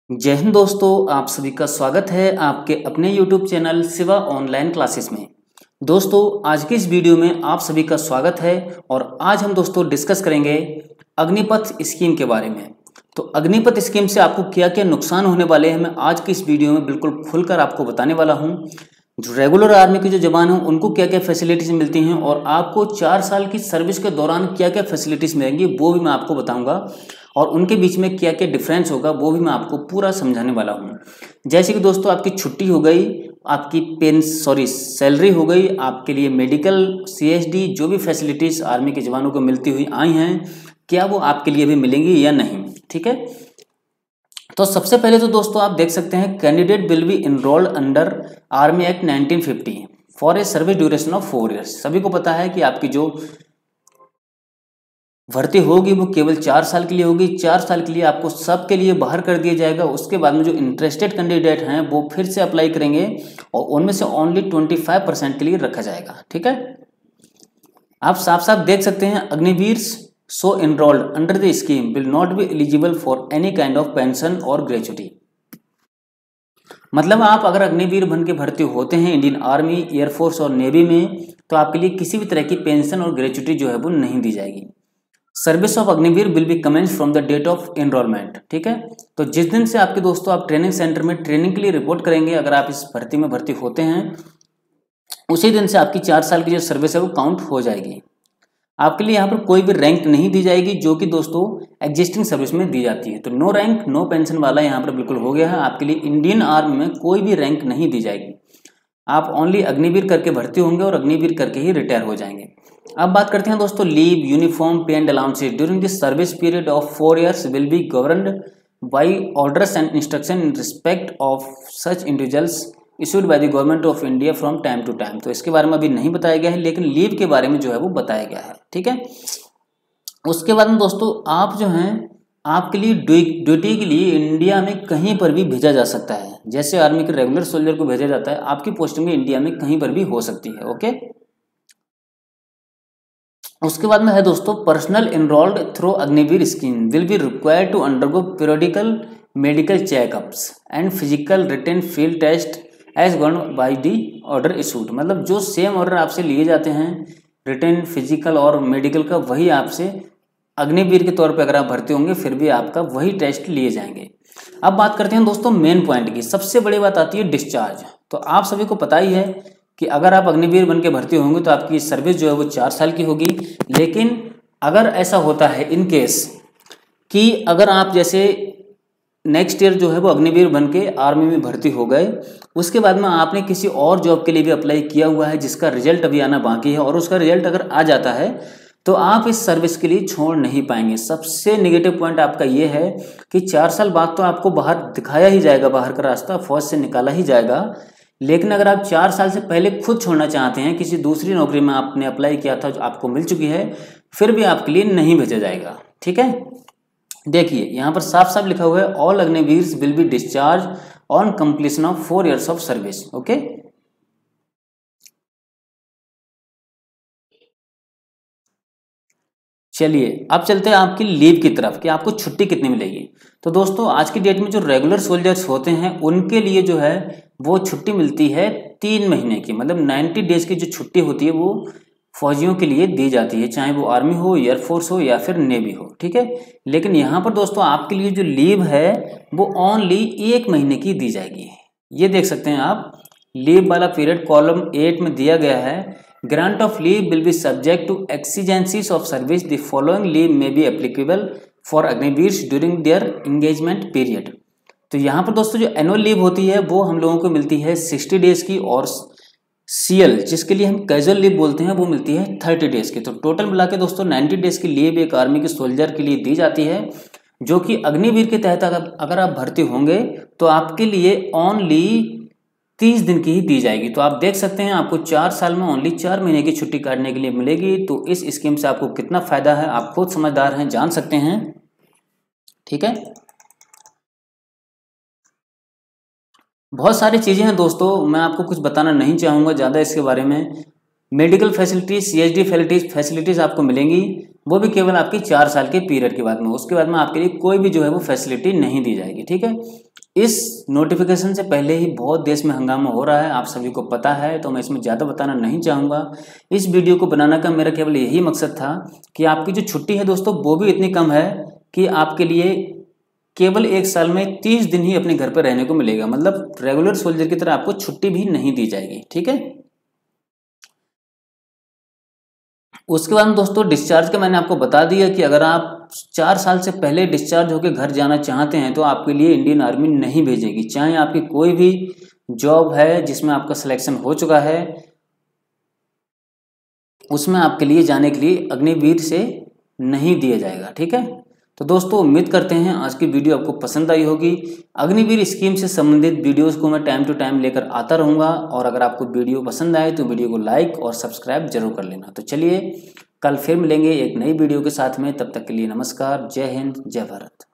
जय हिंद दोस्तों, आप सभी का स्वागत है आपके अपने YouTube channel Shiva online classes में। दोस्तों, आज की इस वीडियो में आप सभी का स्वागत है और आज हम दोस्तों डिस्कस करेंगे अग्निपथ स्कीम के बारे में। तो अग्निपथ स्कीम से आपको क्या क्या नुकसान होने वाले हैं, मैं आज की इस वीडियो में बिल्कुल खुलकर आपको बताने वाला हूँ। जो रेगुलर आर्मी के जो जवान हैं उनको क्या क्या फैसिलिटीज़ मिलती हैं और आपको 4 साल की सर्विस के दौरान क्या क्या फैसिलिटीज़ मिलेंगी वो भी मैं आपको बताऊंगा और उनके बीच में क्या क्या डिफरेंस होगा वो भी मैं आपको पूरा समझाने वाला हूँ। जैसे कि दोस्तों आपकी छुट्टी हो गई, आपकी सैलरी हो गई, आपके लिए मेडिकल CSD जो भी फैसिलिटीज़ आर्मी के जवानों को मिलती हुई आई हैं, क्या वो आपके लिए भी मिलेंगी या नहीं। ठीक है, तो सबसे पहले तो दोस्तों आप देख सकते हैं candidate will be enrolled under army act 1950 for a service duration of 4 years. सभी को पता है कि आपकी जो भर्ती होगी वो केवल 4 साल के लिए होगी। 4 साल के लिए आपको सबके लिए बाहर कर दिया जाएगा। उसके बाद में जो इंटरेस्टेड कैंडिडेट हैं वो फिर से अप्लाई करेंगे और उनमें से ओनली 25% के लिए रखा जाएगा। ठीक है, आप साफ साफ देख सकते हैं Agniveer so enrolled under the scheme will not be eligible for any kind of pension or gratuity। मतलब आप अगर अग्निवीर बन के भर्ती होते हैं इंडियन आर्मी, एयरफोर्स और नेवी में, तो आपके लिए किसी भी तरह की पेंशन और ग्रेचुटी जो है वो नहीं दी जाएगी। Service of Agniveer will be commence from the date of enrolment. ठीक है, तो जिस दिन से आपके दोस्तों आप ट्रेनिंग सेंटर में ट्रेनिंग के लिए रिपोर्ट करेंगे, अगर आप इस भर्ती में भर्ती होते हैं उसी दिन से आपकी 4 साल की जो सर्विस है वो काउंट हो जाएगी। आपके लिए यहाँ पर कोई भी रैंक नहीं दी जाएगी जो कि दोस्तों एग्जिस्टिंग सर्विस में दी जाती है। तो नो रैंक नो पेंशन वाला यहाँ पर बिल्कुल हो गया है। आपके लिए इंडियन आर्मी में कोई भी रैंक नहीं दी जाएगी। आप ओनली अग्निवीर करके भर्ती होंगे और अग्निवीर करके ही रिटायर हो जाएंगे। अब बात करते हैं दोस्तों leave, uniform, pay and allowances during this service period of 4 years will be governed by orders and instruction in respect of such individuals issued by the government of India from time to time. तो इसके बारे में अभी नहीं बताया गया है, लेकिन लीव के बारे में जो है वो बताया गया है। ठीक है, उसके बाद में दोस्तों आप जो हैं आपके लिए ड्यूटी के लिए इंडिया में कहीं पर भी भेजा जा सकता है। जैसे आर्मी के रेगुलर सोल्जर को भेजा जाता है, आपकी पोस्टिंग में इंडिया में कहीं पर भी हो सकती है। ओके, उसके बाद में है दोस्तों personnel enrolled through Agniveer scheme will be required to undergo periodical medical checkups and physical written field test as govern by the order issued. मतलब जो सेम ऑर्डर आपसे लिए जाते हैं रिटन, फिजिकल और मेडिकल का, वही आपसे अग्निवीर के तौर पे अगर आप भर्ती होंगे फिर भी आपका वही टेस्ट लिए जाएंगे। अब बात करते हैं दोस्तों मेन पॉइंट की। सबसे बड़ी बात आती है डिस्चार्ज। तो आप सभी को पता ही है कि अगर आप अग्निवीर बन के भर्ती होंगे तो आपकी सर्विस जो है वो 4 साल की होगी। लेकिन अगर ऐसा होता है इन केस कि अगर आप जैसे नेक्स्ट ईयर जो है वो अग्निवीर बन के आर्मी में भर्ती हो गए, उसके बाद में आपने किसी और जॉब के लिए भी अप्लाई किया हुआ है जिसका रिजल्ट अभी आना बाकी है और उसका रिजल्ट अगर आ जाता है तो आप इस सर्विस के लिए छोड़ नहीं पाएंगे। सबसे नेगेटिव पॉइंट आपका ये है कि 4 साल बाद तो आपको बाहर दिखाया ही जाएगा, बाहर का रास्ता फौज से निकाला ही जाएगा। लेकिन अगर आप 4 साल से पहले खुद छोड़ना चाहते हैं, किसी दूसरी नौकरी में आपने अप्लाई किया था जो आपको मिल चुकी है, फिर भी आपके लिए नहीं भेजा जाएगा। ठीक है, देखिए यहाँ पर साफ साफ लिखा हुआ है all Agniveers will be discharge on completion of 4 years of service. Okay, चलिए अब चलते हैं आपकी लीव की तरफ कि आपको छुट्टी कितनी मिलेगी। तो दोस्तों आज की डेट में जो रेगुलर सोल्जर्स होते हैं उनके लिए जो है वो छुट्टी मिलती है 3 महीने की। मतलब 90 डेज की जो छुट्टी होती है वो फौजियों के लिए दी जाती है, चाहे वो आर्मी हो, एयरफोर्स हो या फिर नेवी हो। ठीक है, लेकिन यहाँ पर दोस्तों आपके लिए जो लीव है वो ओनली 1 महीने की दी जाएगी। ये देख सकते हैं आप, लीव वाला पीरियड कॉलम 8 में दिया गया है। Grant of leave will be subject to exigencies of service. The following leave may be applicable for Agniveers during their engagement period. तो यहाँ पर दोस्तों जो एनुअल लीव होती है वो हम लोगों को मिलती है 60 डेज की और CL जिसके लिए हम कैजुअल लीव बोलते हैं वो मिलती है 30 डेज की। तो टोटल मिला के दोस्तों 90 डेज की लीव एक आर्मी के सोल्जर के लिए दी जाती है, जो कि अग्निवीर के तहत अगर आप भर्ती होंगे तो आपके लिए ओनली 30 दिन की ही दी जाएगी। तो आप देख सकते हैं आपको 4 साल में ओनली 4 महीने की छुट्टी काटने के लिए मिलेगी। तो इस स्कीम से आपको कितना फायदा है आप खुद समझदार हैं, जान सकते हैं। ठीक है, बहुत सारी चीज़ें हैं दोस्तों, मैं आपको कुछ बताना नहीं चाहूँगा ज़्यादा इसके बारे में। मेडिकल फैसिलिटीज, CSD फैसिलिटीज़ आपको मिलेंगी, वो भी केवल आपकी 4 साल के पीरियड के बाद में। उसके बाद में आपके लिए कोई भी जो है वो फैसिलिटी नहीं दी जाएगी। ठीक है, इस नोटिफिकेशन से पहले ही बहुत देश में हंगामा हो रहा है, आप सभी को पता है, तो मैं इसमें ज़्यादा बताना नहीं चाहूँगा। इस वीडियो को बनाने का मेरा केवल यही मकसद था कि आपकी जो छुट्टी है दोस्तों वो भी इतनी कम है कि आपके लिए केवल 1 साल में 30 दिन ही अपने घर पर रहने को मिलेगा, मतलब रेगुलर सोल्जर की तरह आपको छुट्टी भी नहीं दी जाएगी, ठीक है। उसके बाद दोस्तों डिस्चार्ज का मैंने आपको बता दिया कि अगर आप 4 साल से पहले डिस्चार्ज होकर घर जाना चाहते हैं तो आपके लिए इंडियन आर्मी नहीं भेजेगी, चाहे आपकी कोई भी जॉब है जिसमें आपका सिलेक्शन हो चुका है, उसमें आपके लिए जाने के लिए अग्निवीर से नहीं दिया जाएगा, ठीक है। तो दोस्तों उम्मीद करते हैं आज की वीडियो आपको पसंद आई होगी। अग्निवीर स्कीम से संबंधित वीडियोस को मैं टाइम टू टाइम लेकर आता रहूँगा, और अगर आपको वीडियो पसंद आए तो वीडियो को लाइक और सब्सक्राइब जरूर कर लेना। तो चलिए कल फिर मिलेंगे एक नई वीडियो के साथ में, तब तक के लिए नमस्कार, जय हिंद, जय भारत।